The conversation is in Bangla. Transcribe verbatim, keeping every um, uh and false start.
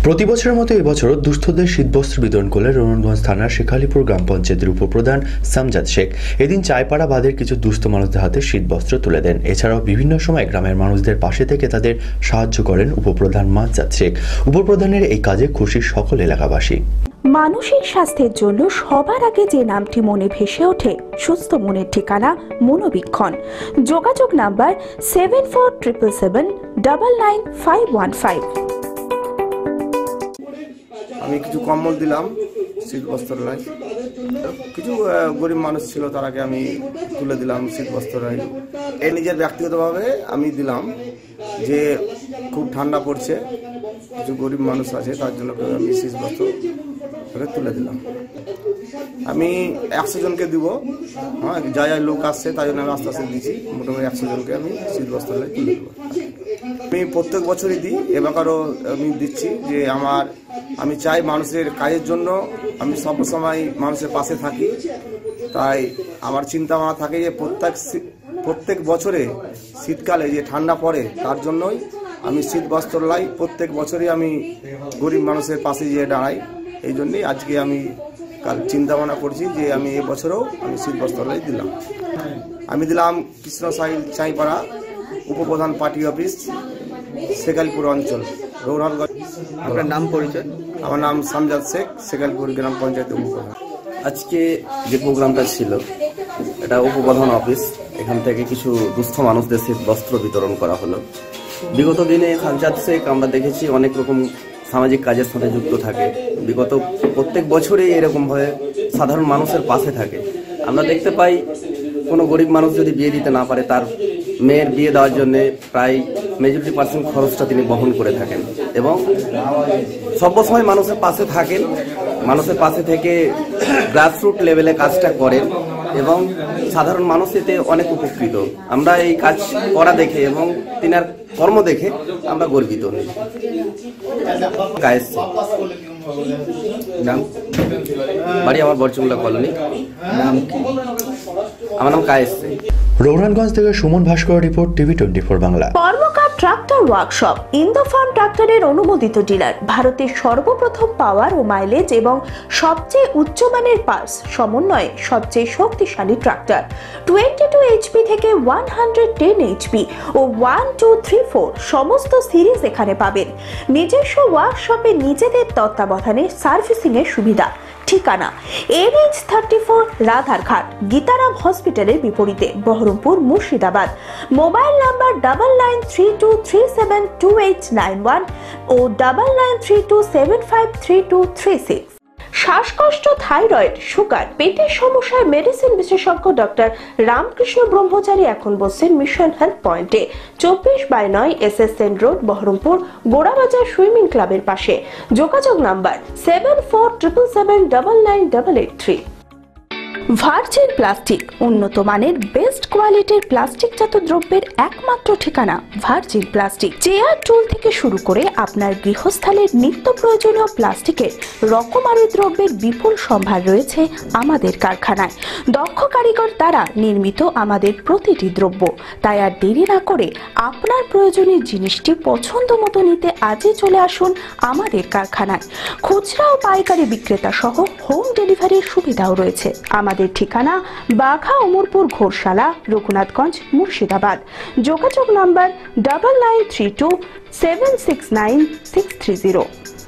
প্রতি বছরের মতো এবছরও দুস্থদের শীতবস্ত্র বিতরণ করলেন রঘুনাথগঞ্জ থানার শেখালিপুর গ্রাম পঞ্চায়েতের উপপ্রধান সামজাদ শেখ। এদিন চাইপাড়া বাঁধের কিছু দুস্থ মানুষদের হাতে শীতবস্ত্র তুলে দেন। এছাড়াও বিভিন্ন সময় গ্রামের মানুষদের পাশে থেকে তাদের সাহায্য করেন উপপ্রধান সামজাদ শেখ। উপপ্রধানের এই কাজে খুশি সকল এলাকাবাসী। মানসিক স্বাস্থ্যের জন্য সবার আগে যে নামটি মনে ভেসে ওঠে, সুস্থ মনের ঠিকানা মনোবীক্ষণ। যোগাযোগ number seven four triple seven double nine five one five. আমি কিছু কম্বল দিলাম, শীত বস্ত্র লাই। কিছু গরিব মানুষ ছিল, তারাকে আমি তুলে দিলাম শীত বস্ত্র লাই। এই নিজের ব্যক্তিগতভাবে আমি দিলাম যে খুব ঠান্ডা পড়ছে, কিছু গরিব মানুষ আছে, তার জন্য আমি শীত বস্ত্র তুলে দিলাম। আমি একশো জনকে দিব, হ্যাঁ, যা যা লোক আসছে তাই জন্য আমি আস্তে আস্তে দিচ্ছি। মোটামুটি একশো জনকে আমি শীত বস্ত্র লাই তুলে দেবো। আমি প্রত্যেক বছরই দিই, এবারও আমি দিচ্ছি। যে আমার আমি চাই মানুষের কাজের জন্য আমি সবসময় মানুষের পাশে থাকি। তাই আমার চিন্তা ভাবনা থাকে যে প্রত্যেক প্রত্যেক বছরে শীতকালে যে ঠান্ডা পড়ে, তার জন্যই আমি শীত বস্ত্র লাই। প্রত্যেক বছরই আমি গরিব মানুষের পাশে গিয়ে দাঁড়াই। এই জন্যই আজকে আমি কাল চিন্তা ভাবনা করছি যে আমি এবছরও আমি শীত বস্ত্র লাই দিলাম। আমি দিলাম কৃষ্ণসাহিল চাইপাড়া উপপ্রধান পার্টি অফিস, শেখালিপুর অঞ্চল, রঘুনাথগঞ্জ। আপনার নাম পরিচয়? আমার নাম সামজাদ শেখ, শেখালিপুর গ্রাম পঞ্চায়েত উপপ্রধান। আজকে যে প্রোগ্রামটা ছিল, এটা উপপ্রধান অফিস, এখান থেকে কিছু দুস্থ মানুষদের শীত বস্ত্র বিতরণ করা হলো। বিগত দিনে সামজাদ শেখ আমরা দেখেছি অনেক রকম সামাজিক কাজের সাথে যুক্ত থাকে। বিগত প্রত্যেক বছরেই এরকমভাবে সাধারণ মানুষের পাশে থাকে। আমরা দেখতে পাই কোনো গরিব মানুষ যদি বিয়ে দিতে না পারে, তার মেয়ের বিয়ে দেওয়ার জন্য প্রায় মেজরিটি পার্সেন্ট খরচটা তিনি বহন করে থাকেন এবং সর্বসময় মানুষের পাশে থাকেন। মানুষের পাশে থেকে গ্রাসরুট লেভেলে কাজটা করেন এবং সাধারণ মানুষ এতে অনেক উপকৃত। আমরা এই কাজ করা দেখে এবং তিনার কর্ম দেখে আমরা গর্বিত। কায়েস নাম, বাড়ি আমার বরচুংলা কলোনি। নাম কি? আমার নাম কায়েস। রঘুনাথগঞ্জ থেকে Suman Bhaskar report, TV twenty four Bangla. Karmakar tractor workshop, Indo farm ট্রাক্টরের অনুমোদিত ডিলার, ভারতের সর্বপ্রথম পাওয়ার ও মাইলেজ এবং সবচেয়ে উচ্চমানের পার্টস সমন্বয়ে সবচেয়ে শক্তিশালী ট্রাক্টর। টোয়েন্টি টু এইচপি থেকে ওয়ান হান্ড্রেড টেন এইচপি ও ওয়ান টু থ্রি ফোর সমস্ত সিরিজ এখানে পাবেন। নিজস্ব ওয়ার্কশপে নিজেদের তত্ত্বাবধানে সার্ভিসিং এর সুবিধা। ঠিকানা NH thirty four Radharghat, Gitaram হসপিটালের বিপরীতে, Baharampur, Murshidabad. Mobile number double nine three two three seven two eight nine one o double nine three two seven five three two three six. শ্বাসকষ্ট, থাইরয়েড, সুগার, পেটের সমস্যার মেডিসিন বিশেষজ্ঞ ডক্টর রামকৃষ্ণ ব্রহ্মচারী এখন বসছেন মিশন হেলথ পয়েন্টে, চব্বিশ বাই নয় S S N road, Baharampur, Gorabazar swimming ক্লাবের পাশে। যোগাযোগ number seven four triple seven double nine double eight three. Virgin plastic, উন্নত মানের বেস্ট কোয়ালিটির প্লাস্টিকজাত দ্রব্যের একমাত্র ঠিকানা ভার্জিন প্লাস্টিক। চেয়ার, টুল থেকে শুরু করে আপনার গৃহস্থালির নিত্য প্রয়োজনীয় প্লাস্টিকের রকমারি দ্রব্যের বিপুল সম্ভার রয়েছে আমাদের কারখানায়। দক্ষ কারিগর দ্বারা নির্মিত আমাদের প্রতিটি দ্রব্য। তাই আর দেরি না করে আপনার প্রয়োজনীয় জিনিসটি পছন্দ মতো নিতে আজই চলে আসুন আমাদের কারখানায়। খুচরা ও পাইকারি বিক্রেতা সহ হোম ডেলিভারির সুবিধাও রয়েছে। আমাদের ঠিকানা বাঘা অমরপুর ঘোরশালা, রঘুনাথগঞ্জ, মুর্শিদাবাদ। যোগাযোগ number double nine three two seven six nine six three zero.